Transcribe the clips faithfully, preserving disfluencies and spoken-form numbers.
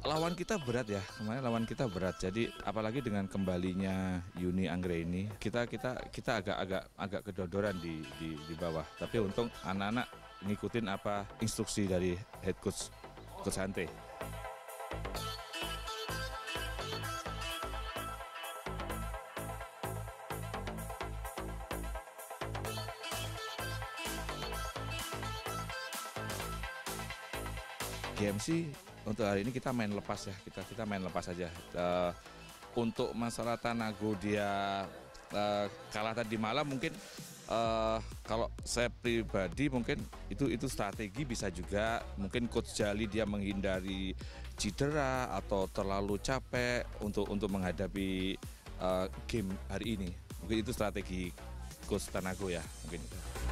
lawan kita berat ya, kemarin lawan kita berat. Jadi apalagi dengan kembalinya Yuni Anggraini, kita kita kita agak-agak agak kedodoran di, di di bawah. Tapi untung anak-anak ngikutin apa instruksi dari head coach Coach Hante. G M C untuk hari ini kita main lepas ya, kita kita main lepas aja. Uh, untuk masalah Tanago dia uh, kalah tadi malam mungkin uh, kalau saya pribadi mungkin itu itu strategi bisa juga. Mungkin Coach Jali dia menghindari cedera atau terlalu capek untuk untuk menghadapi uh, game hari ini. Mungkin itu strategi Coach Tanago ya mungkin.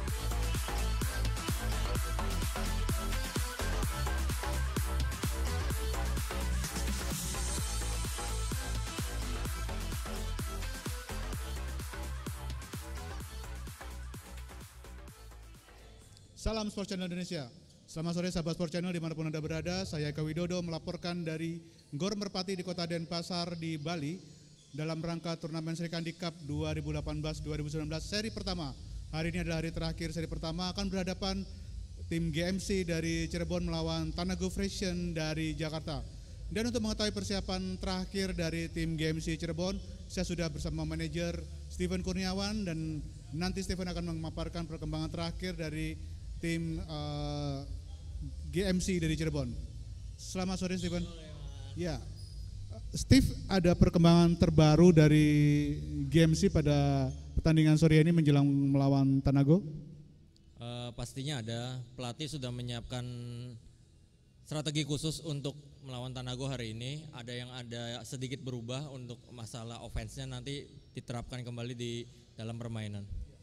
Salam Sport Channel Indonesia. Selamat sore sahabat Sport Channel dimanapun Anda berada. Saya Eka Widodo melaporkan dari Gor Merpati di Kota Denpasar di Bali dalam rangka turnamen Serikandi Cup dua ribu delapan belas dua ribu sembilan belas seri pertama. Hari ini adalah hari terakhir seri pertama, akan berhadapan tim G M C dari Cirebon melawan Tanago Fashion dari Jakarta. Dan untuk mengetahui persiapan terakhir dari tim G M C Cirebon, saya sudah bersama manajer Steven Kurniawan dan nanti Steven akan memaparkan perkembangan terakhir dari tim uh, G M C dari Cirebon. Selamat sore Steven. Ya, Steve, ada perkembangan terbaru dari G M C pada pertandingan sore ini menjelang melawan Tanago? Uh, pastinya ada. Pelatih sudah menyiapkan strategi khusus untuk melawan Tanago hari ini. Ada yang ada sedikit berubah untuk masalah offense-nya nanti diterapkan kembali di dalam permainan.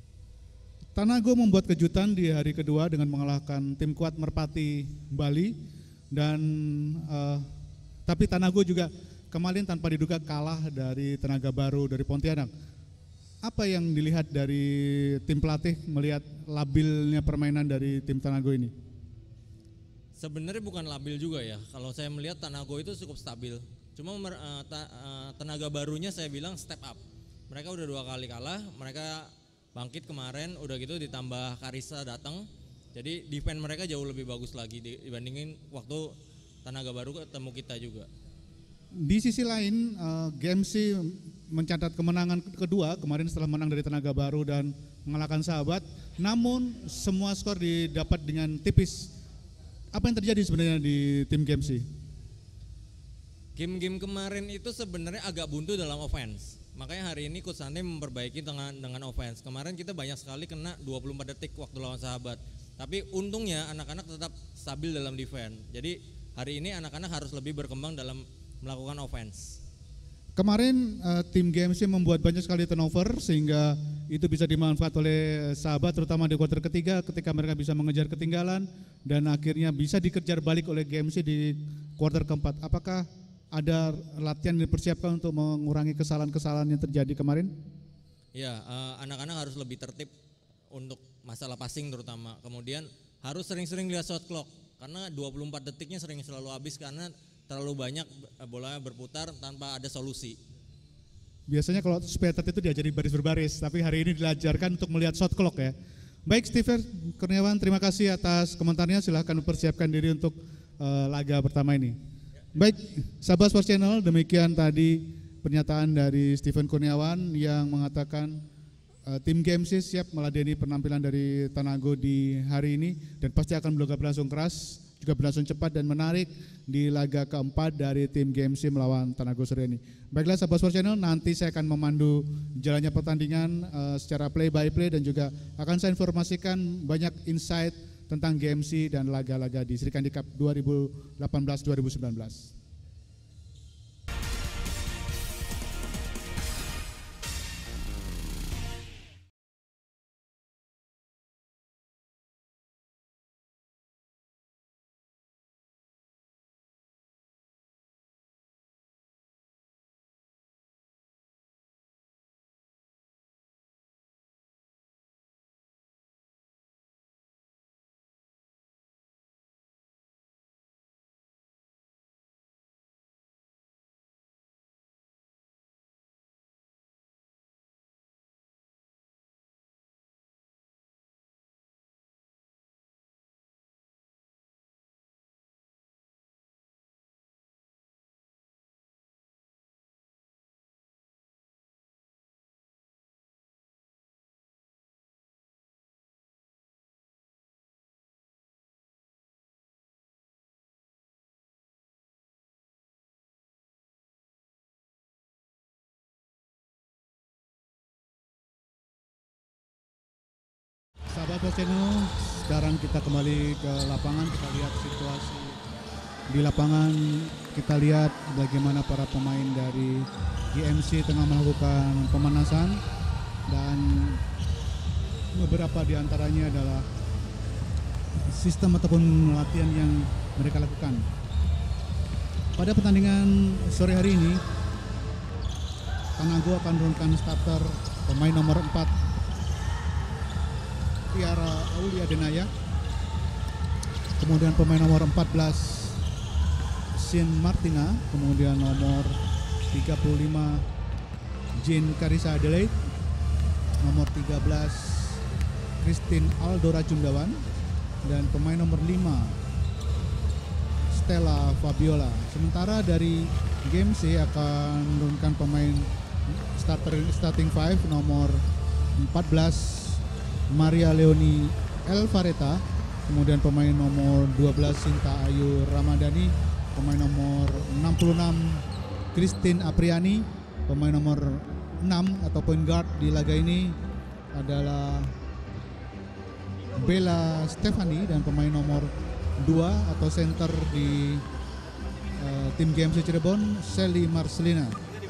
Tanago membuat kejutan di hari kedua dengan mengalahkan tim kuat Merpati Bali dan uh, tapi Tanago juga kemarin tanpa diduga kalah dari Tenaga Baru dari Pontianak. Apa yang dilihat dari tim pelatih melihat labilnya permainan dari tim Tanago ini? Sebenarnya bukan labil juga ya. Kalau saya melihat Tanago itu cukup stabil. Cuma uh, ta, uh, Tenaga Barunya saya bilang step up. Mereka udah dua kali kalah, mereka bangkit kemarin, udah gitu ditambah Karisa datang, jadi defense mereka jauh lebih bagus lagi dibandingin waktu Tenaga Baru ketemu kita juga. Di sisi lain, uh, G M C mencatat kemenangan kedua kemarin setelah menang dari Tenaga Baru dan mengalahkan Sahabat, namun semua skor didapat dengan tipis. Apa yang terjadi sebenarnya di tim G M C? Game-game kemarin itu sebenarnya agak buntu dalam offense. Makanya hari ini Coach Hante memperbaiki dengan dengan offense. Kemarin kita banyak sekali kena dua puluh empat detik waktu lawan Sahabat. Tapi untungnya anak-anak tetap stabil dalam defense. Jadi hari ini anak-anak harus lebih berkembang dalam melakukan offense. Kemarin uh, tim G M C membuat banyak sekali turnover sehingga itu bisa dimanfaat oleh Sahabat terutama di kuarter ketiga ketika mereka bisa mengejar ketinggalan dan akhirnya bisa dikejar balik oleh G M C di kuarter keempat. Apakah ada latihan yang dipersiapkan untuk mengurangi kesalahan-kesalahan yang terjadi kemarin? Ya, uh, anak-anak harus lebih tertib untuk masalah passing terutama. Kemudian harus sering-sering lihat shot clock karena dua puluh empat detiknya sering selalu habis karena terlalu banyak bola berputar tanpa ada solusi. Biasanya kalau supaya tertib itu diajari baris berbaris, tapi hari ini diajarkan untuk melihat shot clock ya. Baik Steven Kurniawan, terima kasih atas komentarnya. Silahkan mempersiapkan diri untuk uh, laga pertama ini. Baik, sahabat Sports Channel, demikian tadi pernyataan dari Steven Kurniawan yang mengatakan uh, tim G M C siap meladeni penampilan dari Tanago di hari ini dan pasti akan berlangsung keras, juga berlangsung cepat dan menarik di laga keempat dari tim G M C melawan Tanago sore ini. Baiklah sahabat Sports Channel, nanti saya akan memandu jalannya pertandingan uh, secara play by play dan juga akan saya informasikan banyak insight tentang G M C dan laga-laga di Serikandi Cup dua ribu delapan belas dua ribu sembilan belas. Sahabat Sports Channel, sekarang kita kembali ke lapangan, kita lihat situasi di lapangan, kita lihat bagaimana para pemain dari G M C tengah melakukan pemanasan dan beberapa diantaranya adalah sistem ataupun latihan yang mereka lakukan. Pada pertandingan sore hari ini, Tanago akan menurunkan starter pemain nomor empat Tiara Aulia Denaya, kemudian pemain nomor empat belas Sin Martina, kemudian nomor tiga puluh lima Jane Karisa Adelaide, nomor tiga belas Christine Aldora Cundawan, dan pemain nomor lima Stella Fabiola. Sementara dari game C akan menurunkan pemain starter starting five nomor empat belas Maria Leoni Elvareta, kemudian pemain nomor dua belas Sinta Ayu Ramadhani, pemain nomor enam puluh enam Christine Apriani, pemain nomor enam atau point guard di laga ini adalah Bella Stefani, dan pemain nomor dua atau center di uh, tim G M C Cirebon Sally Marcelina.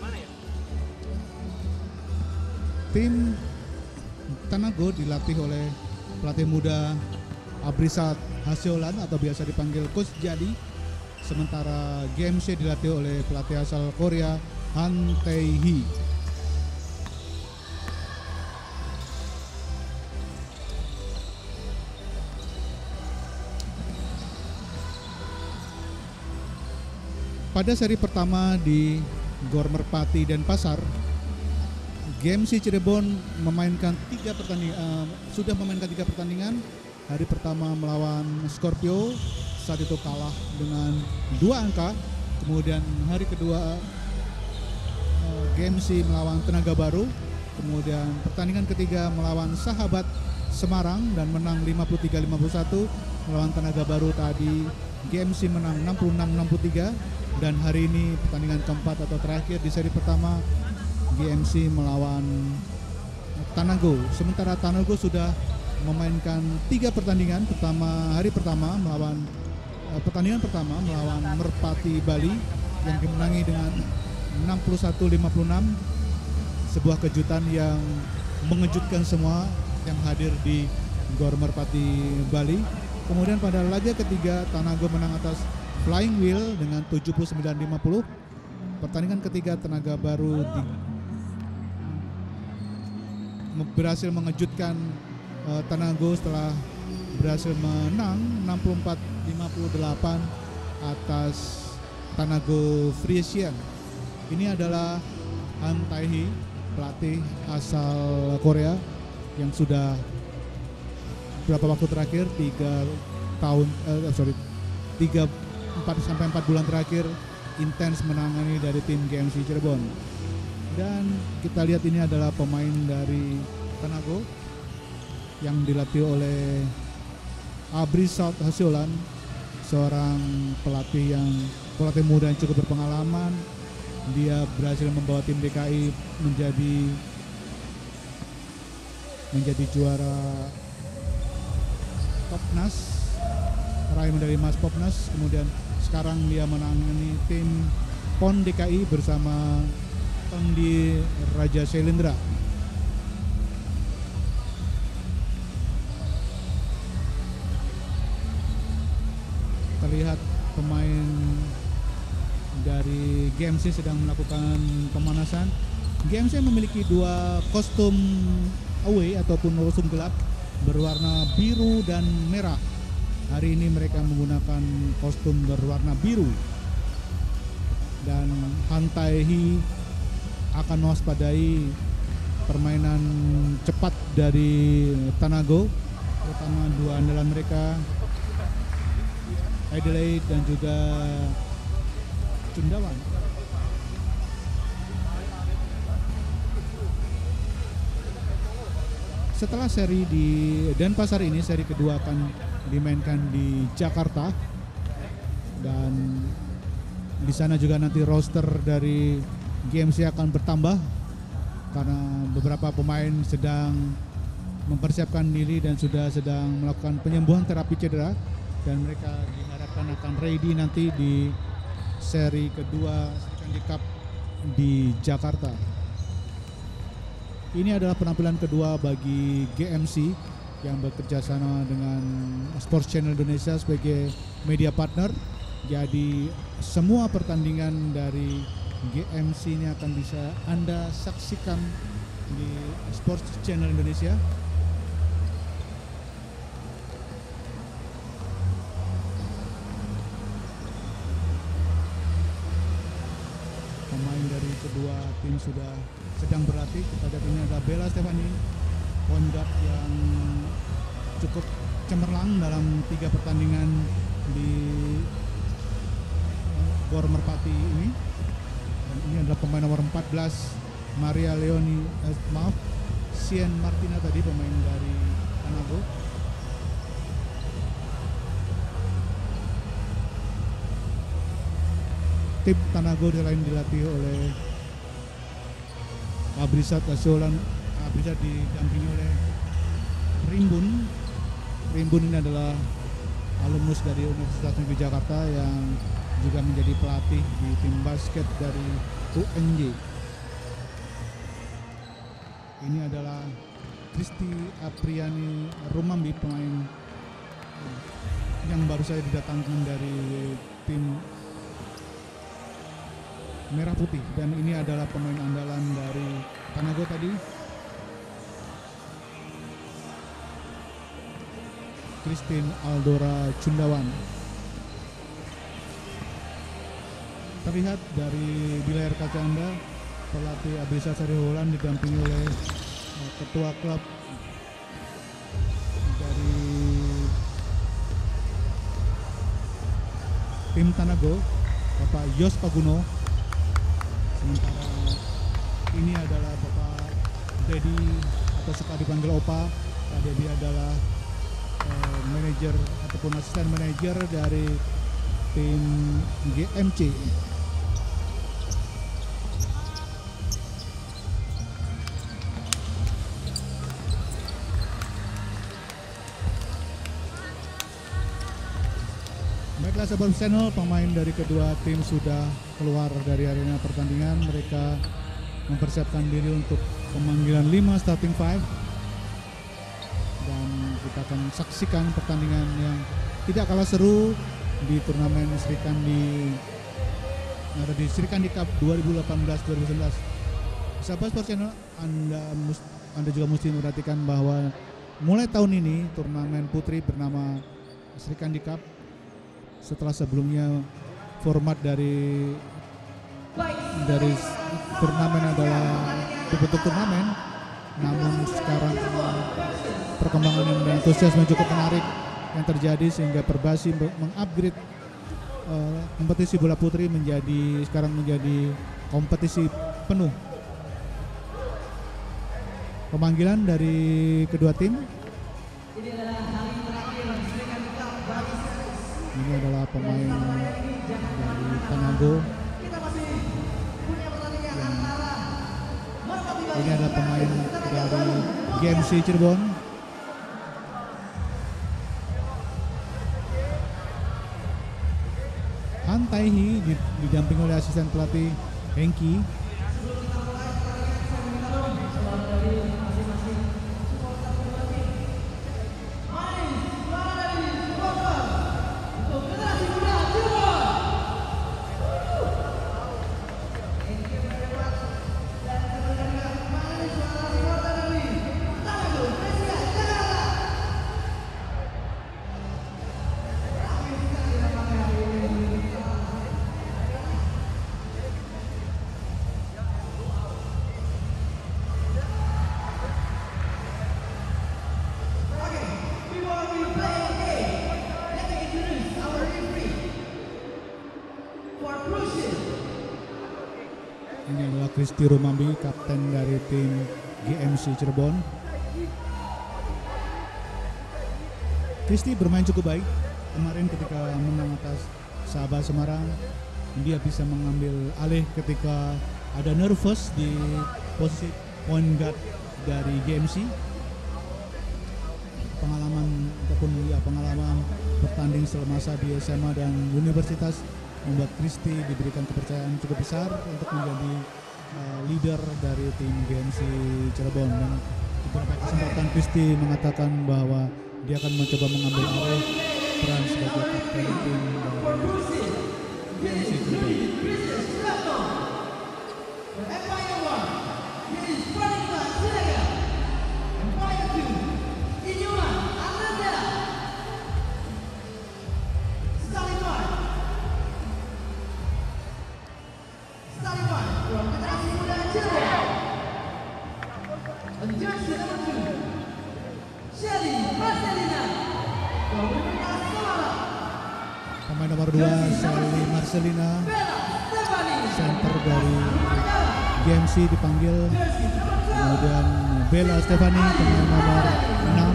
Tim Tanago dilatih oleh pelatih muda Abrisat Hasiolan atau biasa dipanggil Coach Jadi, sementara G M C dilatih oleh pelatih asal Korea Han Tae-hee. Pada seri pertama di Gor Merpati Denpasar, G M C Cirebon memainkan tiga pertandingan, uh, sudah memainkan tiga pertandingan. Hari pertama melawan Scorpio, saat itu kalah dengan dua angka. Kemudian hari kedua uh, G M C melawan Tenaga Baru. Kemudian pertandingan ketiga melawan Sahabat Semarang dan menang lima puluh tiga lima puluh satu. Melawan Tenaga Baru tadi G M C menang enam puluh enam enam puluh tiga. Dan hari ini pertandingan keempat atau terakhir di seri pertama, G M C melawan Tanago. Sementara Tanago sudah memainkan tiga pertandingan. Pertama hari pertama melawan uh, pertandingan pertama melawan Merpati Bali yang dimenangi dengan enam puluh satu lima puluh enam. Sebuah kejutan yang mengejutkan semua yang hadir di Gor Merpati Bali. Kemudian pada laga ketiga Tanago menang atas Flying Wheel dengan tujuh puluh sembilan lima puluh. Pertandingan ketiga Tenaga Baru di, berhasil mengejutkan uh, Tanago setelah berhasil menang enam puluh empat lima puluh delapan atas Tanago Frisian. Ini adalah Han Tae-hee, pelatih asal Korea yang sudah beberapa waktu terakhir tiga tahun uh, sorry tiga empat sampai empat bulan terakhir intens menangani dari tim G M C Cirebon. Dan kita lihat ini adalah pemain dari Tanago yang dilatih oleh Abrisat Hasiolan, seorang pelatih yang pelatih muda yang cukup berpengalaman. Dia berhasil membawa tim D K I menjadi menjadi juara Popnas, meraih medali emas Popnas. Kemudian sekarang dia menangani tim P O N D K I bersama Tengdi Raja Shelindra. Terlihat pemain dari G M C sedang melakukan pemanasan. G M C memiliki dua kostum away ataupun kostum gelap berwarna biru dan merah. Hari ini mereka menggunakan kostum berwarna biru. Dan Han Tae-hee akan mewaspadai permainan cepat dari Tanago, terutama dua andalan mereka, Adelaide dan juga Cundawan. Setelah seri di Denpasar ini, seri kedua akan dimainkan di Jakarta, dan di sana juga nanti roster dari G M C akan bertambah karena beberapa pemain sedang mempersiapkan diri dan sudah sedang melakukan penyembuhan terapi cedera, dan mereka diharapkan akan ready nanti di seri kedua Sri Kandi Cup di Jakarta. Ini adalah penampilan kedua bagi G M C yang bekerja sama dengan Sports Channel Indonesia sebagai media partner. Jadi semua pertandingan dari G M C ini akan bisa Anda saksikan di Sports Channel Indonesia. Pemain dari kedua tim sudah sedang berlatih. Kita lihat ini ada Bella Stefani, point guard yang cukup cemerlang dalam tiga pertandingan di Gor Merpati ini. Dan ini adalah pemain nomor empat belas, Maria Leoni, eh, maaf, Sien Martina tadi, pemain dari Tanago. Tim Tanago selain dilatih oleh Abrisat Asiolan, Abrisat didampingi oleh Rimbun. Rimbun ini adalah alumnus dari Universitas Negeri Jakarta yang juga menjadi pelatih di tim basket dari U N J. Ini adalah Kristi Apriani Rumambi, pemain yang baru saja didatangkan dari tim Merah Putih, dan ini adalah pemain andalan dari Tanago tadi, Christine Aldora Cundawan. Terlihat dari di layar kaca Anda, pelatih Abisa Sariholan didampingi oleh uh, ketua klub dari tim Tanago, Bapak Yos Paguno. Sementara ini adalah Bapak Dedi, atau suka dipanggil Opa. Pak Dedi adalah uh, manajer ataupun asisten manajer dari tim G M C. Baiklah sahabat channel, pemain dari kedua tim sudah keluar dari arena pertandingan. Mereka mempersiapkan diri untuk pemanggilan lima starting five, dan kita akan saksikan pertandingan yang tidak kalah seru di turnamen Sri Kandi, ada di Sri Kandi Cup dua ribu delapan belas dua ribu sembilan belas. Sahabat Sports Channel, Anda, Anda juga mesti memperhatikan bahwa mulai tahun ini turnamen putri bernama Sri Kandi Cup. Setelah sebelumnya format dari dari turnamen adalah bentuk turnamen, namun sekarang perkembangan yang antusiasme cukup menarik yang terjadi sehingga Perbasi mengupgrade uh, kompetisi bola putri menjadi sekarang menjadi kompetisi penuh. Pemanggilan dari kedua tim. Ini adalah pemain dari Tanago. Ini adalah pemain dari G M C Cirebon. Han Taihi didampingi oleh asisten pelatih Hengki. Ini adalah Kristi Rumambi, kapten dari tim G M C Cirebon. Kristi bermain cukup baik kemarin ketika menang atas Sabah Semarang. Dia bisa mengambil alih ketika ada nervous di posisi point guard dari G M C. pengalaman ataupun ya pengalaman bertanding semasa di S M A dan universitas membuat Kristi diberikan kepercayaan cukup besar untuk menjadi uh, leader dari tim G M C Cirebon. Dan beberapa kesempatan Kristi mengatakan bahwa dia akan mencoba mengambil alih peran sebagai kapten tim dari G M C Cirebon. Pemain nomor dua Shelly Marcelina, center dari G M C dipanggil. Kemudian Bella Stefani, pemain nomor enam.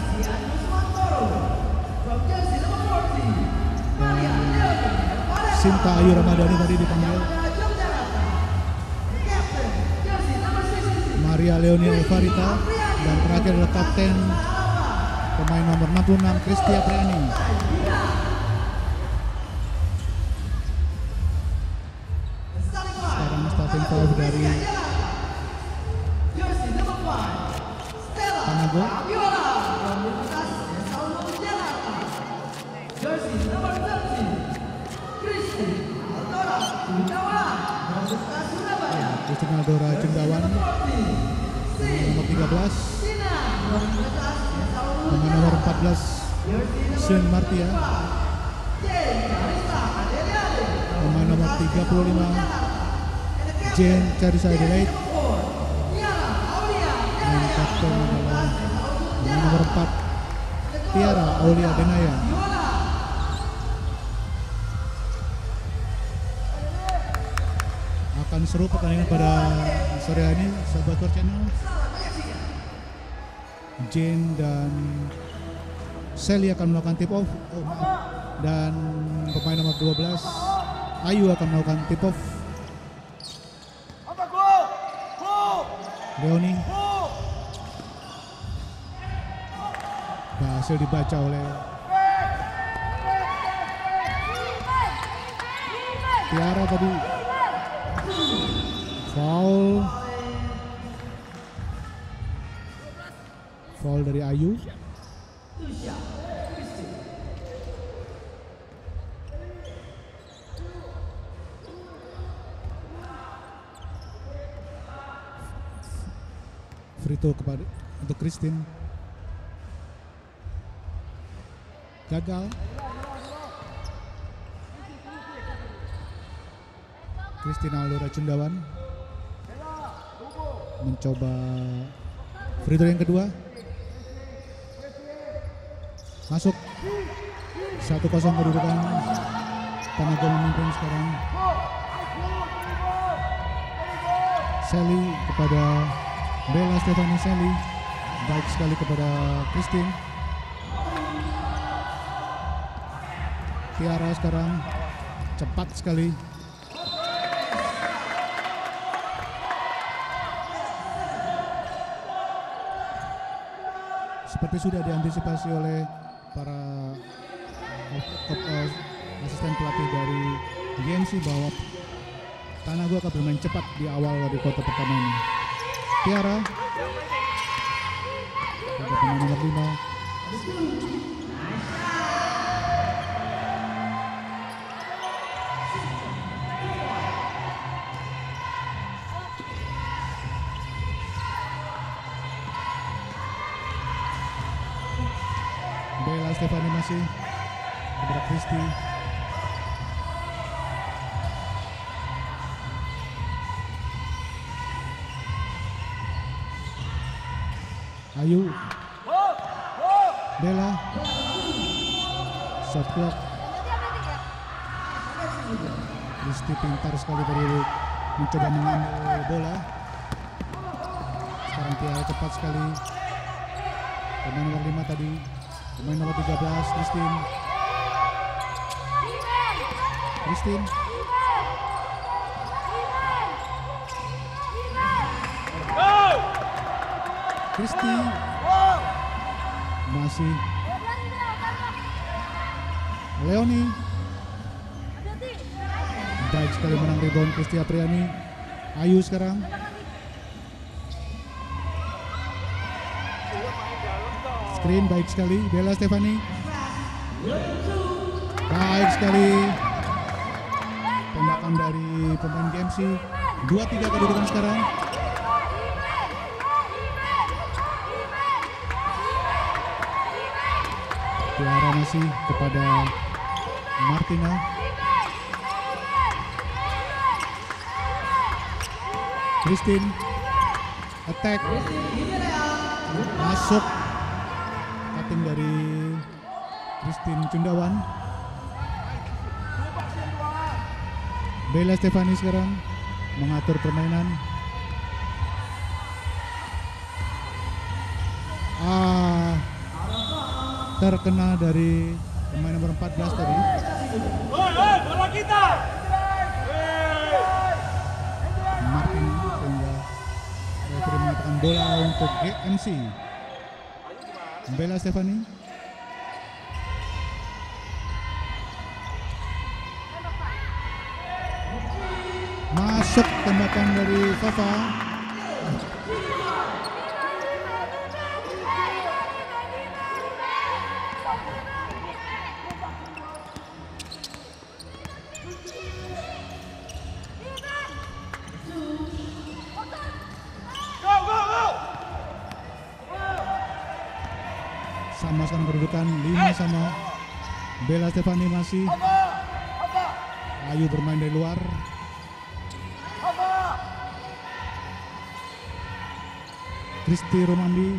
Dan Sinta Ayu Ramadhani tadi dipanggil. Maria Leonia Evarita, dan terakhir adalah kapten pemain nomor enam puluh enam Kristi Apriani. Sekarang starting five dari Tanago. Kristina Aldora Cendawan, nomor tiga belas. Pemain nomor empat belas Sen Martia. Pemain nomor tiga puluh lima Jane Charissa Adelaide. Dan kapten adalah pemain nomor empat Tiara Aulia Denaya. Akan seru pertandingan pada sore hari ini, sahabat Sport Channel. Jane dan Shelly akan melakukan tip off, oh, dan pemain nomor dua belas Ayu akan melakukan tip off. Leoni berhasil dibaca oleh Tiara tadi. Foul. Foul dari Ayu. Free throw kepada untuk Christine. Gagal. Kristina Aldora Cendawan mencoba free throw yang kedua. Masuk. satu kosong kedudukan. Tanago memimpin sekarang. Shelly kepada Bella Stefani. Shelly baik sekali kepada Christine. Tiara sekarang cepat sekali. Seperti sudah diantisipasi oleh para uh, asisten pelatih dari G M C bahwa Tanago akan bermain cepat di awal dari kuarter pertama ini. Tiara pada pemain nomor lima. Bella Stefani masih kepada Kristi. Ayu. Bella. Shot clock. Kristi pintar sekali tadi mencoba mengambil bola. Sekarang Tiara cepat sekali. Pemain nomor lima tadi. Pemain nomor tiga belas, Christine. Christine. Kristi Masih Leoni. Baik sekali menang rebound Kristi Apriani. Ayu sekarang. Screen baik sekali. Bella Stefani. Baik sekali. Tembakan dari pemain G M C. dua tiga kedudukan sekarang. Tiara masih kepada Martina. Christine attack, masuk, cutting dari Christine Cundawan. Bella Stefani sekarang mengatur permainan. Ah, terkena dari pemain nomor empat belas tadi. Martin sehingga referee mengatakan bola untuk G M C. Bella Stefani. Masuk tembakan dari Fafa. Sama sekarang kedudukan lima sama. Bella Stefani masih. Ayu bermain dari luar. Kristi Romandi.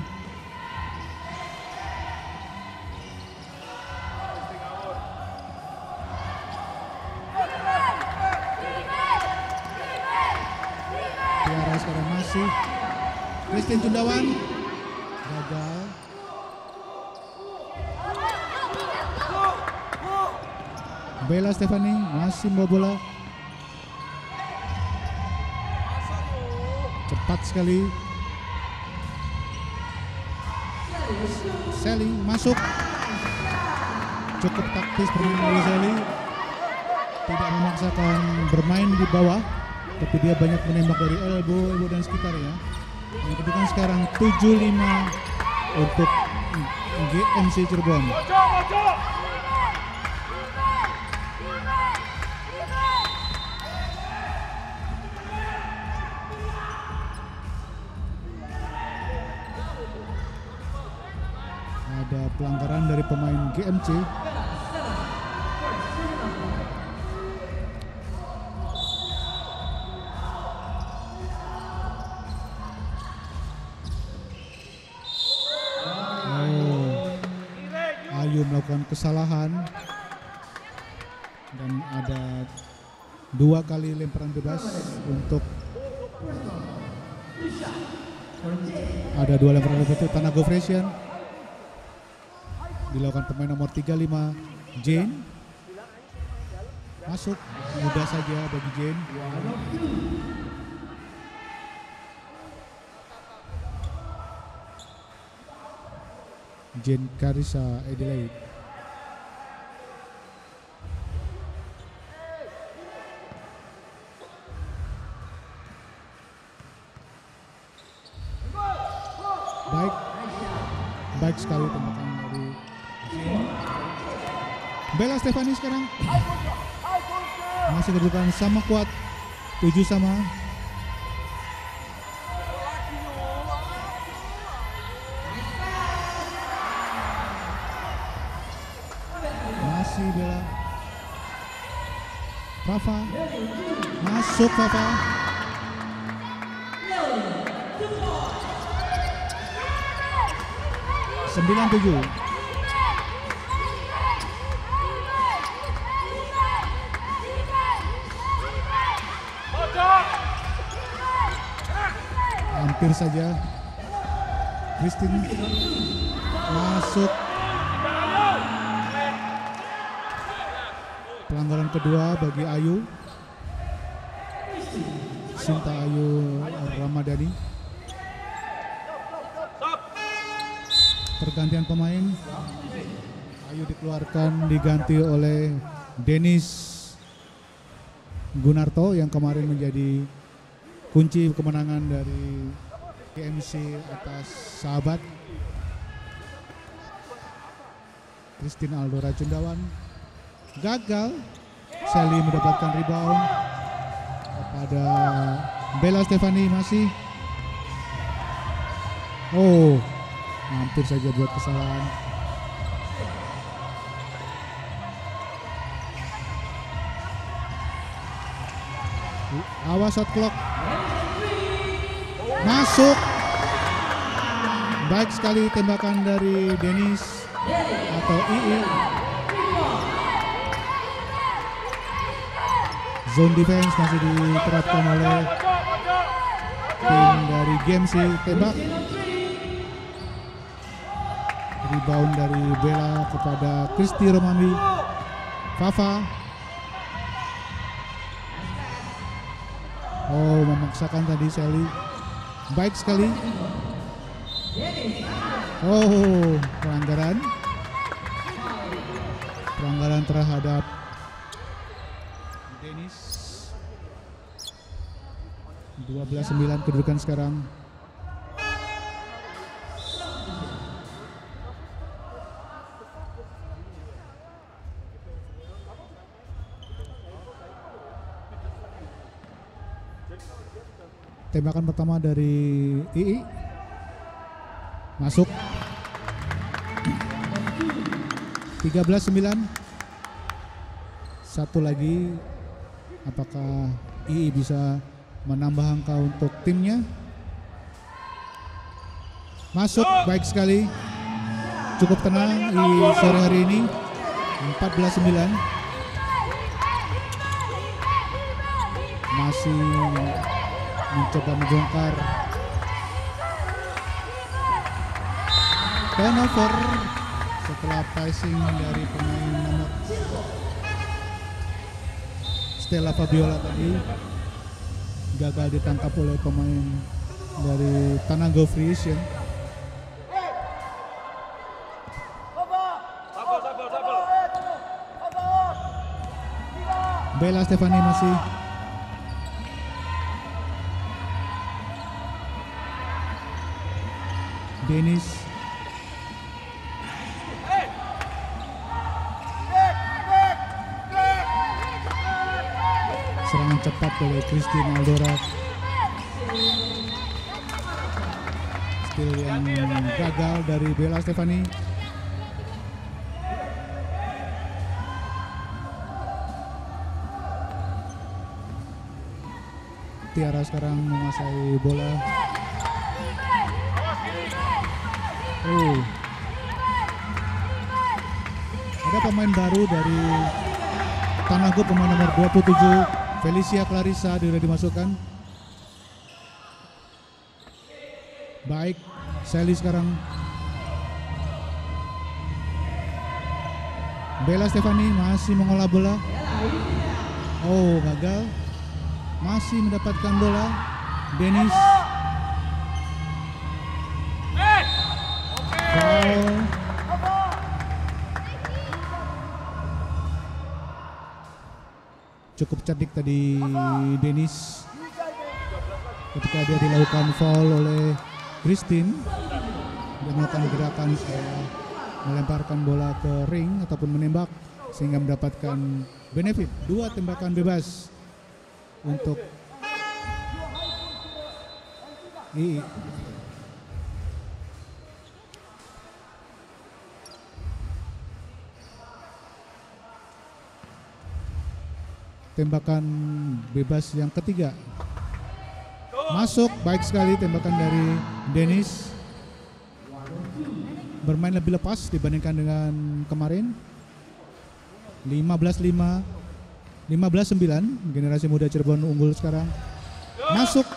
Tiara sekarang masih. Christine Cundawan gagal. Bella Stefani masih membawa bola. Cepat sekali. Sally masuk. Cukup taktis bermain dari Sally. Tidak memaksakan bermain di bawah, tapi dia banyak menembak dari elbow, elbow dan sekitarnya. Yang kedua sekarang tujuh lima untuk G M C Cirebon. Ada pelanggaran dari pemain G M C. Oh, Ayu melakukan kesalahan dan ada dua kali lemparan bebas untuk ada dua lemparan bebas untuk Tanago Fresian. Dilakukan pemain nomor tiga puluh lima Jane. Masuk mudah saja bagi Jane. Jane Carissa Adelaide. Baik, baik sekali tembakan dari Bella Stefani sekarang masih kedudukan sama kuat, tujuh sama. Masih Bella. Fafa masuk. Fafa sembilan tujuh. Hampir saja. Christine masuk. Pelanggaran kedua bagi Ayu. Sinta Ayu Ramadhani. Pergantian pemain. Ayu dikeluarkan, diganti oleh Denis Gunarto yang kemarin menjadi kunci kemenangan dari T M C atas Sahabat. Christine Aldora Cendawan gagal. Sally mendapatkan rebound kepada Bella Stefani masih. Oh, hampir saja buat kesalahan. Awas shot clock. Masuk. Baik sekali tembakan dari Denis atau I I. Zone defense masih diterapkan oleh tim dari Game C. Tembak. Rebound dari Bella kepada Kristi Romami. Fafa. Oh, memaksakan tadi Sally. Baik sekali. Oh, pelanggaran. Pelanggaran terhadap Denis. dua belas sembilan kedudukan sekarang. Tembakan pertama dari I I. Masuk. tiga belas sembilan. Satu lagi. Apakah I I bisa menambah angka untuk timnya? Masuk, baik sekali. Cukup tenang di sore hari ini. empat belas sembilan. Masih mencoba membongkar. Turnover setelah passing dari pemain nomor Stella Fabiola tadi gagal ditangkap oleh pemain dari Tanago Frisian. Bella Stefani masih. Denis. Serangan cepat oleh Christine Aldora. Steal yang gagal dari Bella Stefani. Tiara sekarang menguasai bola. Oh. Ada pemain baru dari Tanago, pemain nomor dua puluh tujuh, Felicia Clarissa sudah dimasukkan. Baik, Sally sekarang. Bella Stefani masih mengolah bola. Oh, gagal. Masih mendapatkan bola. Denis. Foul. Cukup cerdik tadi Denis ketika dia dilakukan foul oleh Christine. Dia melakukan gerakan saya melemparkan bola ke ring ataupun menembak sehingga mendapatkan benefit dua tembakan bebas untuk I I. Tembakan bebas yang ketiga. Masuk, baik sekali tembakan dari Denis. Bermain lebih lepas dibandingkan dengan kemarin. lima belas lima, lima belas sembilan, generasi muda Cirebon unggul sekarang. Masuk.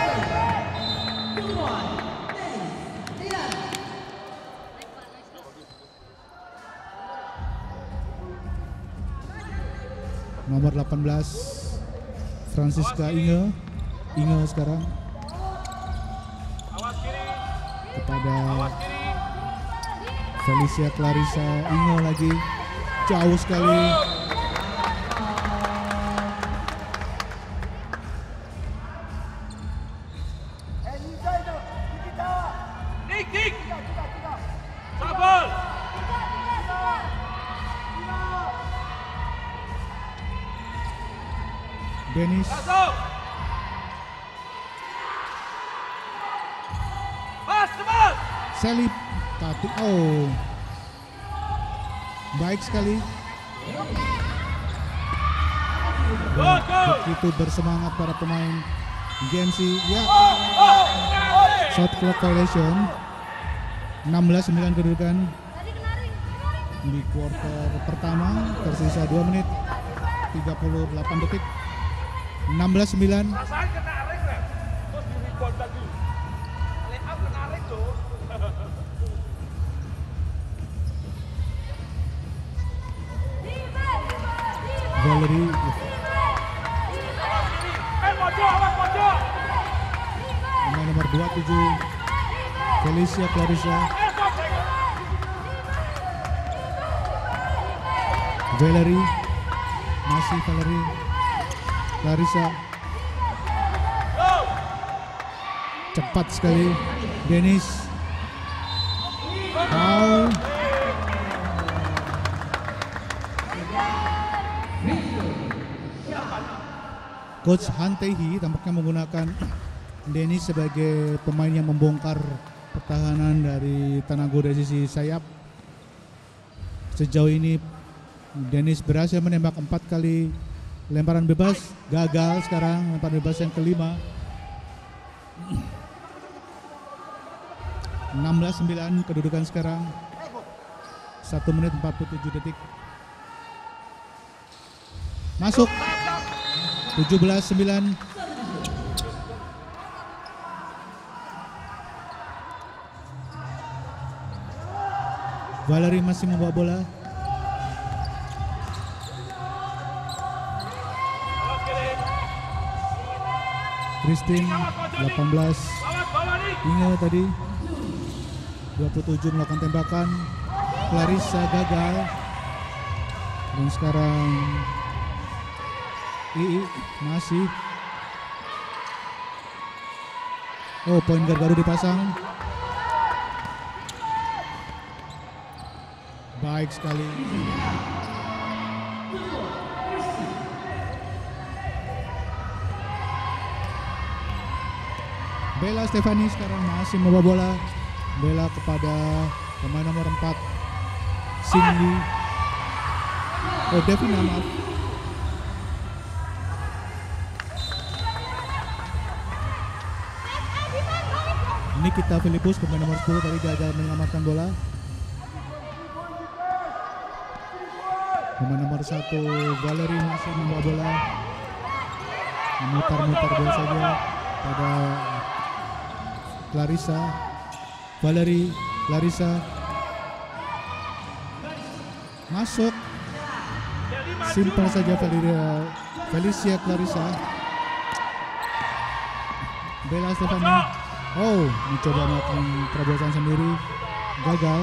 Nomor delapan belas Francisca Inge. Inge sekarang kepada Felicia Clarissa Inge lagi jauh sekali. Dennis Sally Tatu, oh baik sekali. Begitu bersemangat para pemain G M C ya. Shot clock violation. enam belas sembilan kedudukan di quarter pertama, tersisa dua menit tiga puluh delapan detik. enam belas sembilan. Valerie pemain nomor dua puluh tujuh Felicia Clarissa. Valerie masih Valerie Clarissa cepat sekali. Dennis foul. Coach Han Tae-hee tampaknya menggunakan Dennis sebagai pemain yang membongkar pertahanan dari Tanago dari sisi sayap. Sejauh ini Dennis berhasil menembak empat kali lemparan bebas, gagal sekarang lemparan bebas yang kelima. enam belas sembilan kedudukan sekarang. satu menit empat puluh tujuh detik. Masuk. tujuh belas sembilan. Valerie masih membawa bola. Christine delapan belas. Inge tadi dua puluh tujuh melakukan tembakan. Clarissa gagal. Dan sekarang Ii masih. Oh, poin guard baru dipasang. Baik sekali. Bella Stefani sekarang masih membawa bola. Bella kepada pemain nomor empat Cindy. Oh, Devina maaf. Nikita Filipus pemain nomor sepuluh tadi gagal menyelamatkan bola. Pemain nomor satu Valerie masih membawa bola, memutar-mutar bola saja pada Clarissa. Valerie, Clarissa masuk, simpel saja Valeria, Felicia Clarissa. Bella Stefani, oh mencoba melakukan terobosan sendiri, gagal.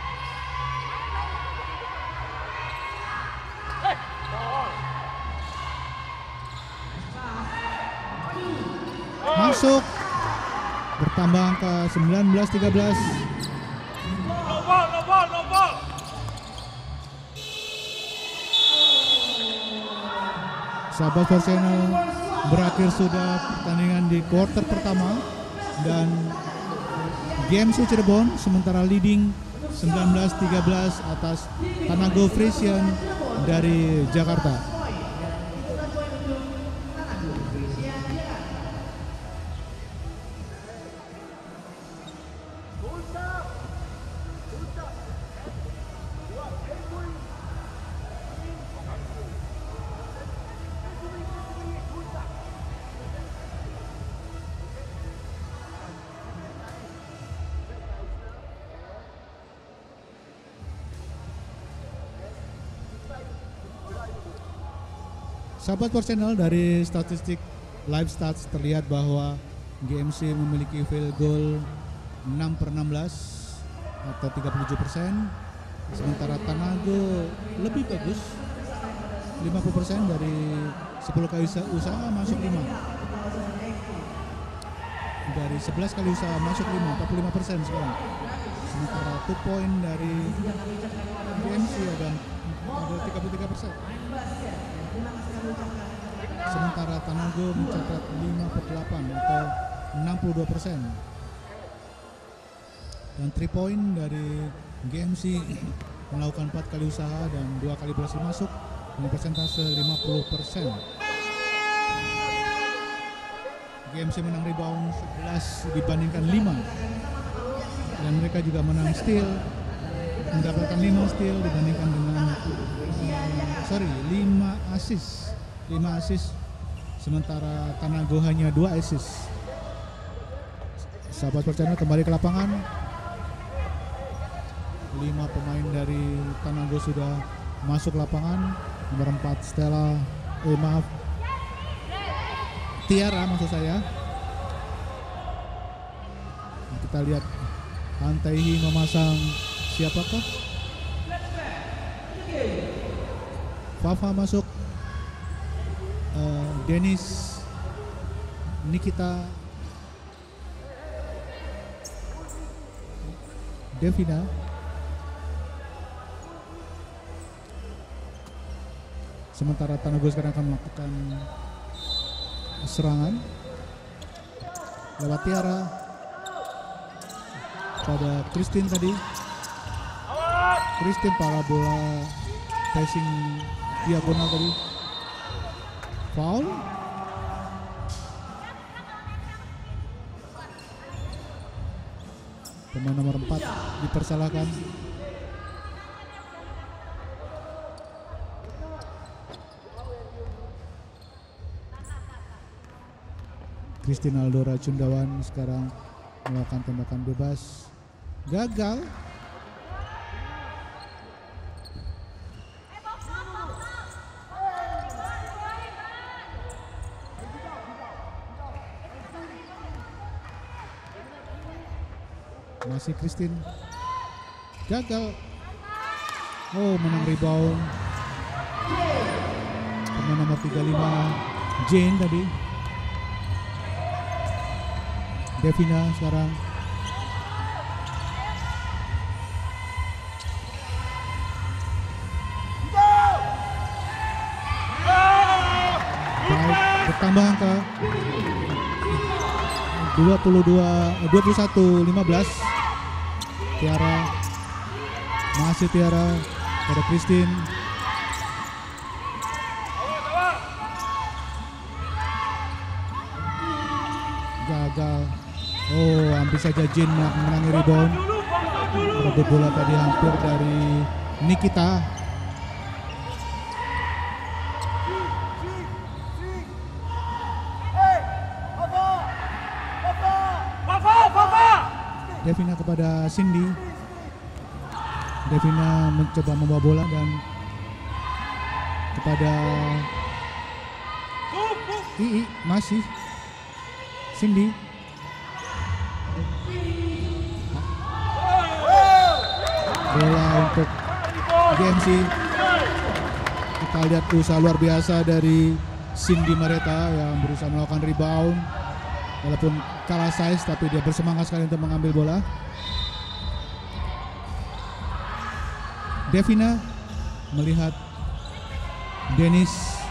Masuk, bertambah angka sembilan belas tiga belas. Sahabat Sport Channel, berakhir sudah pertandingan di quarter pertama dan G M C Cirebon sementara leading sembilan belas tiga belas atas Tanago Frisian dari Jakarta. Sahabat Sport Channel, dari statistik live stats terlihat bahwa G M C memiliki field goal enam per enam belas atau tiga puluh tujuh persen. Sementara Tanago lebih bagus, lima puluh persen dari sepuluh kali usaha, usaha masuk lima. Dari sebelas kali usaha masuk lima, empat puluh lima persen sekarang. Sementara two point dari G M C ada, ada tiga puluh tiga persen. Sementara Tanago mencatat lima per delapan atau enam puluh dua persen. Dan three point dari G M C melakukan empat kali usaha dan dua kali berhasil masuk dengan persentase lima puluh persen. G M C menang rebound sebelas dibandingkan lima. Dan mereka juga menang steal, mendapatkan lima steal dibandingkan dengan uh, sorry lima assist. lima assist sementara Tanago hanya dua assist. Sahabat Sports kembali ke lapangan. Lima pemain dari Tanago sudah masuk lapangan. Nomor empat Stella, eh maaf Tiara maksud saya. Kita lihat Antaihi memasang siapakah? Fafa masuk, uh, Dennis, Nikita, Devina, sementara Tanago sekarang akan melakukan serangan lewat Tiara pada Christine tadi. Christine parabola passing diagonal tadi, foul. Pemain nomor empat dipersalahkan. Christine Aldora Cundawan sekarang melakukan tembakan bebas, gagal. Masih Christine, gagal. Oh, menang rebound pemain nomor tiga puluh lima Jane tadi. Devina sekarang. Baik, bertambah angka dua puluh dua, dua puluh satu lima belas. Tiara, masih Tiara pada Christine. Gagal. Oh, hampir saja Jin menangi rebound. Rebut bola tadi hampir dari Nikita. Devina kepada Cindy. Devina mencoba membawa bola dan kepada Ii, masih Cindy. Bola untuk G M C. Kita lihat usaha luar biasa dari Cindy Mareta yang berusaha melakukan rebound. Walaupun kalah size tapi dia bersemangat sekali untuk mengambil bola. Devina melihat Dennis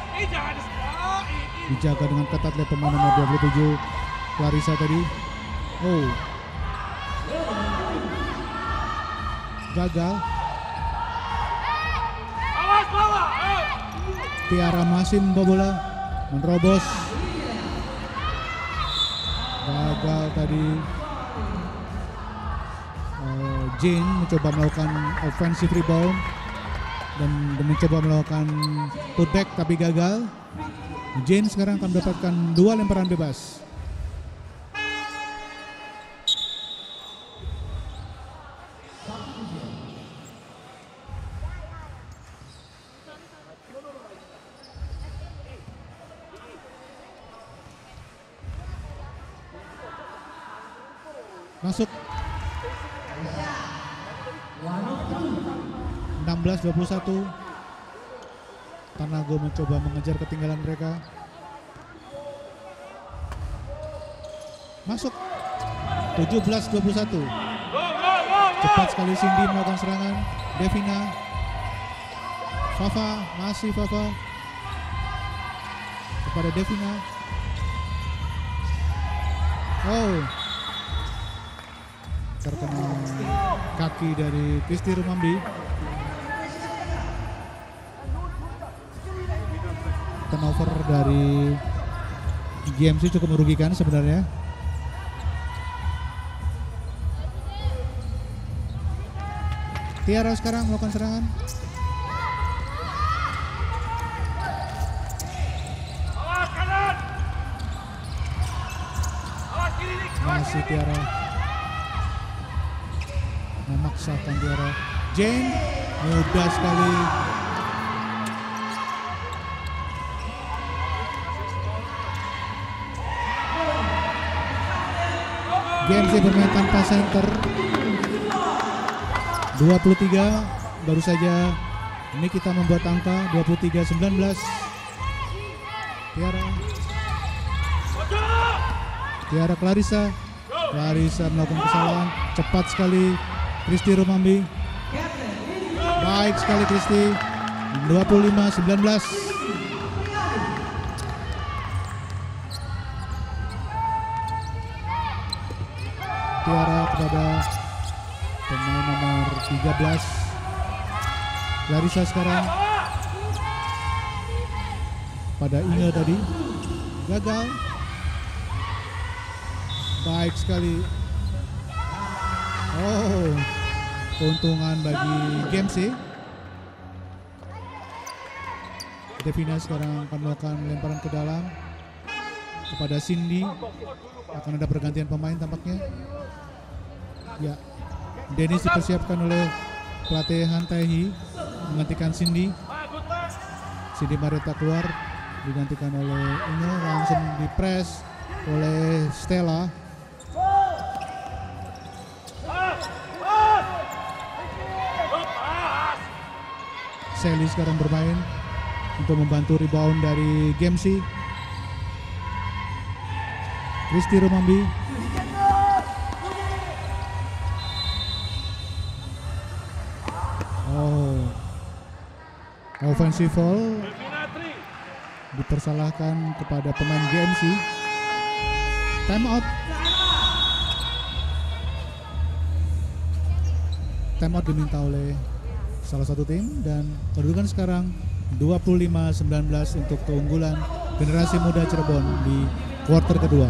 dijaga dengan ketat oleh pemain nomor dua puluh tujuh Clarissa tadi. Oh, gagal. Tiara masih membawa bola, menerobos. Gagal tadi. uh, Jane mencoba melakukan offensive rebound dan mencoba melakukan putback tapi gagal. Jane sekarang akan mendapatkan dua lemparan bebas. Masuk. enam belas dua puluh satu. Tanago mencoba mengejar ketinggalan mereka. Masuk. tujuh belas dua puluh satu. Cepat sekali Cindy melakukan serangan. Devina. Fafa, masih Fafa. Kepada Devina. Oh. Terkena kaki dari Kristi Rumambi. Turnover dari G M C cukup merugikan sebenarnya. Tiara sekarang melakukan serangan. Masih Tiara. Memaksakan Tiara. Jane mudah sekali. G M C bermain tanpa center. dua puluh tiga baru saja ini kita membuat angka dua puluh tiga sembilan belas. Tiara. Tiara Clarissa. Clarissa melakukan kesalahan. Cepat sekali Kristi Rumambi. Baik sekali Kristi. dua puluh lima sembilan belas. Tiara kepada pemain nomor tiga belas. Clarissa sekarang pada Inge tadi. Gagal. Baik sekali. Oh, keuntungan bagi G M C. Devina sekarang akan melakukan lemparan ke dalam kepada Cindy. Akan ada pergantian pemain tampaknya. Ya, Dennis dipersiapkan oleh pelatih Han Tae-hee menggantikan Cindy. Cindy Marietta keluar digantikan oleh Inge, langsung dipres oleh Stella. Sally sekarang bermain untuk membantu rebound dari G M C. Kristi Rumambi. Oh, offensive foul dipersalahkan kepada pemain G M C. Time out. Time out diminta oleh salah satu tim dan kedudukan sekarang dua puluh lima sembilan belas untuk keunggulan generasi muda Cirebon di kuarter kedua.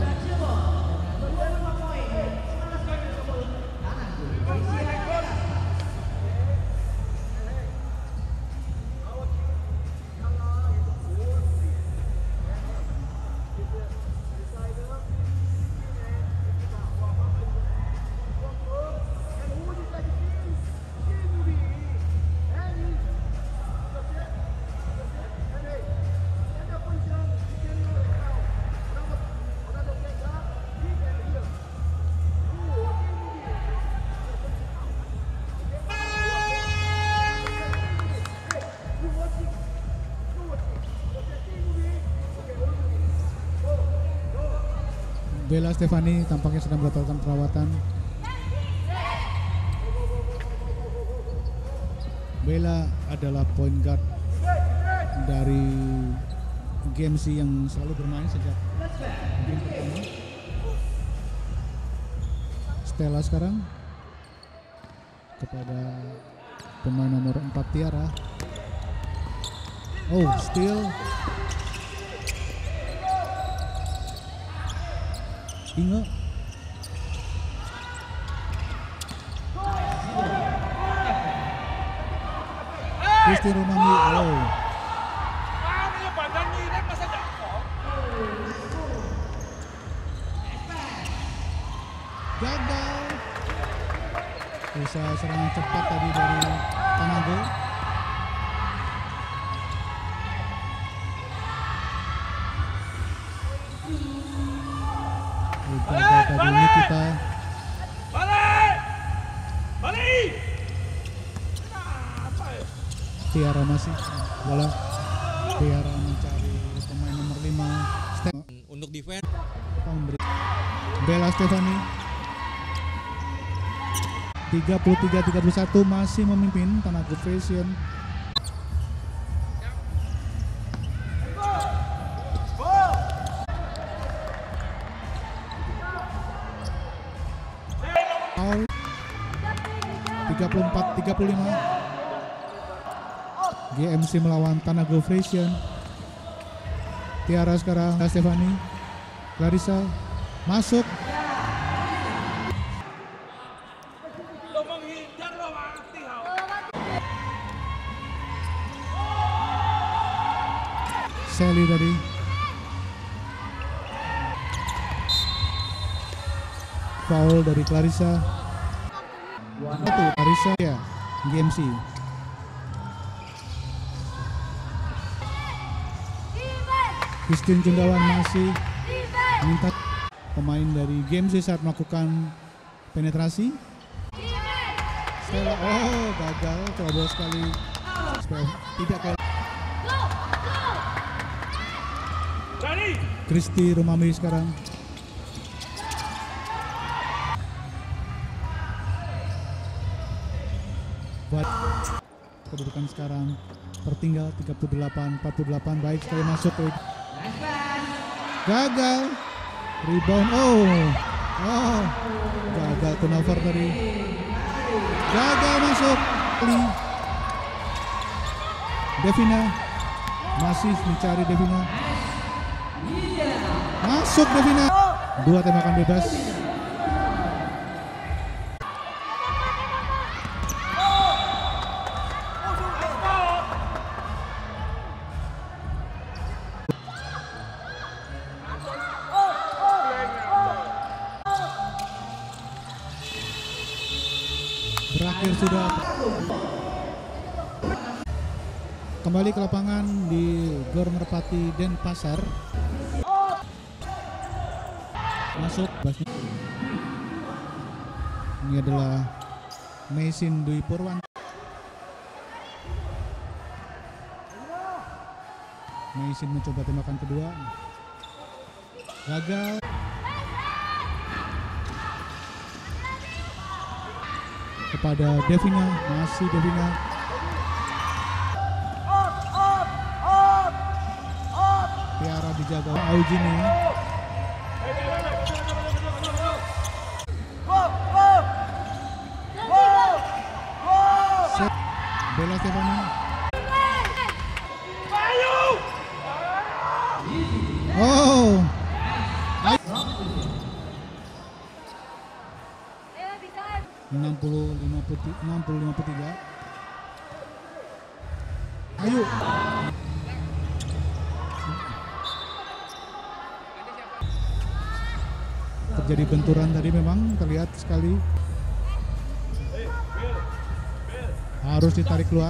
Bella Stefani tampaknya sedang mendapatkan perawatan. Bella adalah point guard dari G M C yang selalu bermain sejak game pertama. Stella sekarang kepada pemain nomor empat Tiara. Oh, steal. Inge. Kristi Rumambi. Oh. Gagal. Usaha serangan cepat tadi dari Tanago. Gagal tadi Nikita. Balik! Balik! Tiara masih bola. Tiara mencari pemain nomor lima. Step. Untuk defense. Memberi. Bella Stefani. tiga puluh tiga tiga puluh satu masih memimpin Tanago Fashion. tiga puluh empat tiga puluh lima. G M C melawan Tanago Fashion. Tiara sekarang, Stefani. Clarissa masuk. Sally tadi. Foul dari Clarissa. Satu Clarissa ya, G M C. Christine Cundawan masih minta pemain dari G M C saat melakukan penetrasi. Stella, oh gagal, coba sekali. Tidak kayak Kristi Rumami sekarang. Buat kedudukan sekarang tertinggal tiga puluh delapan empat puluh delapan. Baik sekali masuk ke gagal rebound. Oh oh gagal turnover tadi. Gagal masuk. Devina masih mencari Devina. Masuk Devina. Dua tembakan bebas. Berakhir sudah. Kembali ke lapangan di Gor Merpati Denpasar. Masuk. Ini adalah Mesin Dwi Purwan. Mesin mencoba tembakan kedua. Gagal. Kepada Devina, masih Devina. Tiara dijaga Aujini. Set. Bella Stefani. Oh. enam puluh lima puluh tiga. Ayo. Terjadi benturan tadi, memang terlihat sekali. Harus ditarik keluar.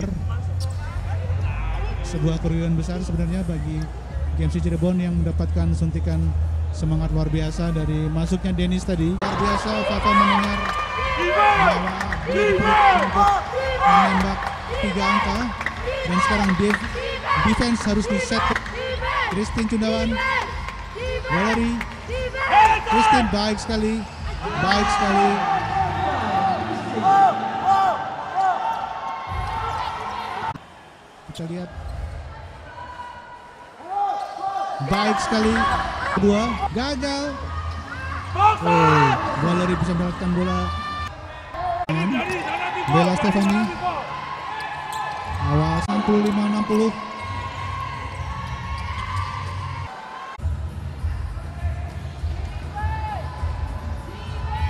Sebuah kerugian besar sebenarnya bagi G M C Cirebon yang mendapatkan suntikan semangat luar biasa dari masuknya Dennis tadi. Luar biasa Fafa mendengar bahwa untuk menembak tiga angka, dan sekarang defense harus di set. Christine Cundawan, Valerie, Christine baik sekali, baik sekali. Kita lihat, baik sekali. Kedua gagal. Oh, Valerie bisa mendapatkan bola. Bella Stefani. Awas. enam puluh lima enam puluh.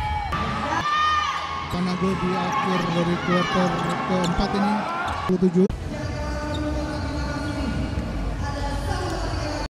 Tanago di akhir dari kuarter keempat ini dua puluh tujuh.